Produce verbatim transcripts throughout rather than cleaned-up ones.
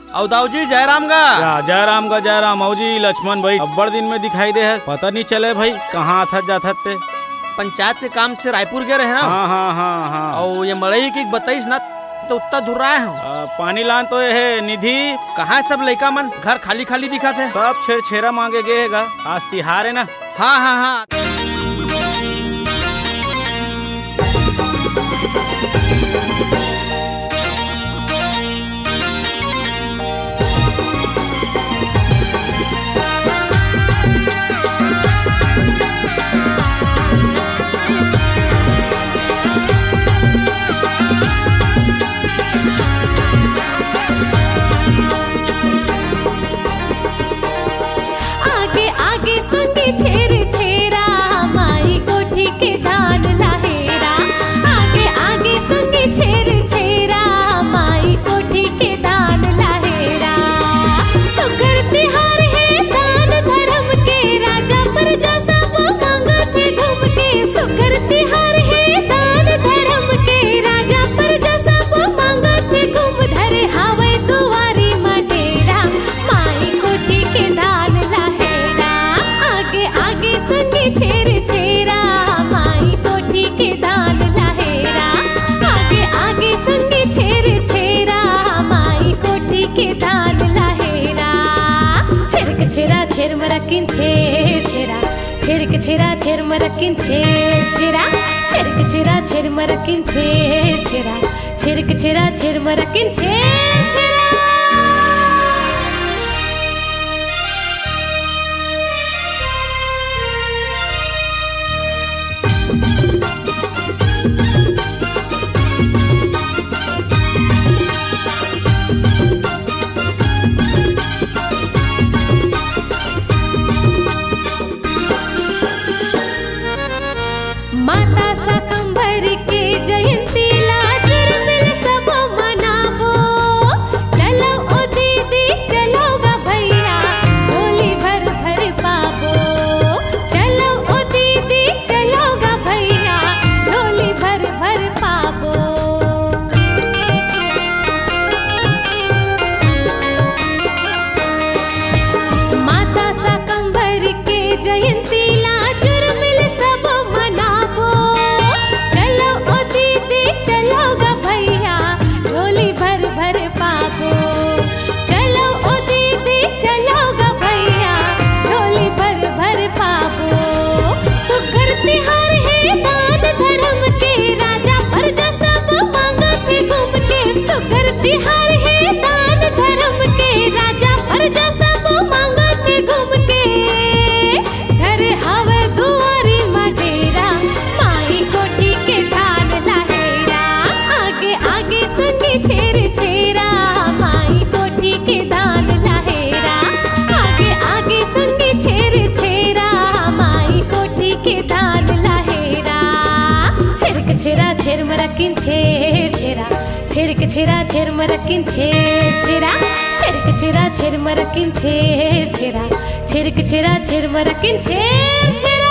और दाऊजी जयराम का जयराम का जयराम औजी लक्ष्मण भाई अब्बड़ दिन में दिखाई दे है, पता नहीं चले भाई कहाँ था जाता थे। पंचायत के काम से रायपुर गए रहे ना। हाँ हाँ हाँ हाँ। और ये मड़ई की बताइस ना तो उत्तर धुर रहा है। पानी लान तो ये है निधि कहाँ सब लड़का मन घर खाली खाली दिखा थे। सब छेड़ छेरा मांगे गए है आज तिहार है ना। हाँ हाँ हाँ। मरकिन छेर छेरा छेरक छेरा छेर मरकिन छेर छेरा छेरक छेरा छेर मरकिन छेर छेरा छेरक छेरा छेर मरकिन छेर छेरा। माता सकंबर के जयंती लाजर मिल सब मनाबो, चलो ओ दीदी चलो गा भैया झोली भर भर पाबो, चलो ओ दीदी चलो गा भैया झोली भर भर पाबो। माता सकंबर के जयंती लाजर मिल सब मनाबो, चलो ओ दीदी चलो गा भैया झोली भर भर पाबो, चलो ओ दीदी चलो गा भैया झोली भर भर पाबो। सुघर तिहार है दान धर्म के राजा प्रजा सब मांगत घूम के, सुघर तिहार है दान धर्म के राजा प्रजा सब मांगत घूम के, धर हवे दुआरी मडेरा माई कोठी के धान लहेरा, आगे आगे संगी छेर छेरा माई कोठी के धान लहेरा, आगे आगे संगी छेर छेरा माई कोठी के धान लहेरा। छेरक छेरा छेर मरकिन छेर छेरा छेरक छेरा छेर मरकिन छेर छेरा छेरक छेरा छेर मरकिन छेर छेरा छेरक छेरा छेर मरकिन छेर छेरा।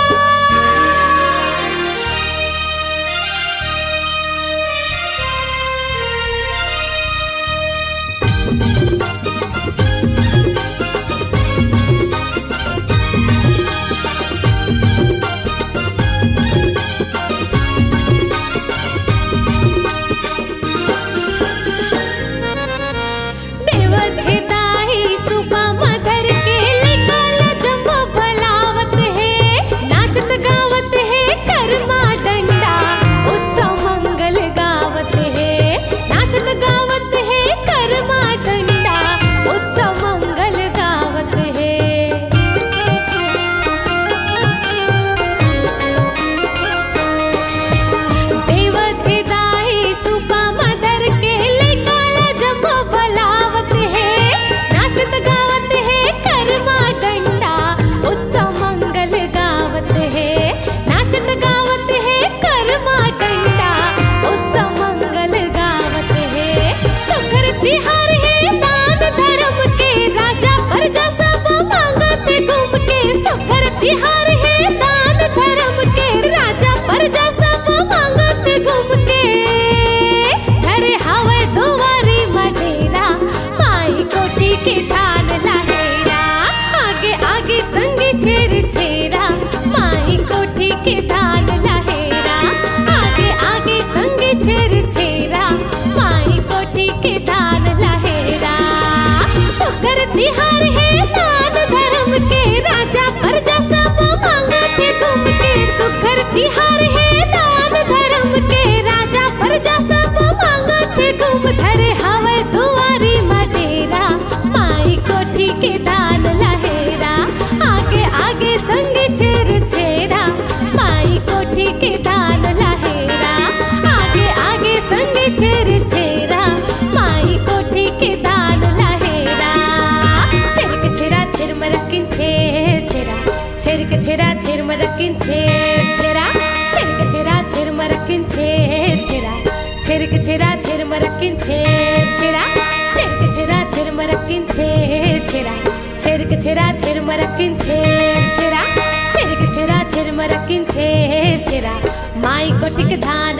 देवत हिताही सुबह मदर के लिखल जब भलावत है, तिहार है दान धर्म के राजा प्रजा सब मांगत घूम के सुखर तिहार है दान धर्म के राजा प्रजा सब मांगत घूम धरे हवे दुआरी मडेरा माई कोठी के दान लहेरा आगे आगे संग छेर छेरा माई कोठी के दान लहेरा आगे आगे संग छेर छेरा माई कोठी के दान लहेरा छेर छेरा छेर मरकिन छेर छेरा छेर छेरा छेर मरकिन छेर छेरा छेर छेरा छेर मरकिन छेर छेरा छेर छेरा छेर मरकिन छेर छेरा छेर छेरा छेर मरकिन छेर छेरा छेर छेरा छेर मरकिन छेर छेरा छेर छेरा छेर मरकिन छेर छेरा माई कोठी के धान